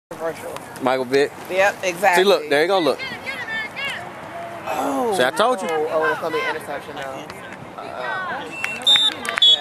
Commercial. Michael Vick. Yep, exactly. See, look, there you go, look. Oh, See, I told you. Oh, it's gonna be an interception now.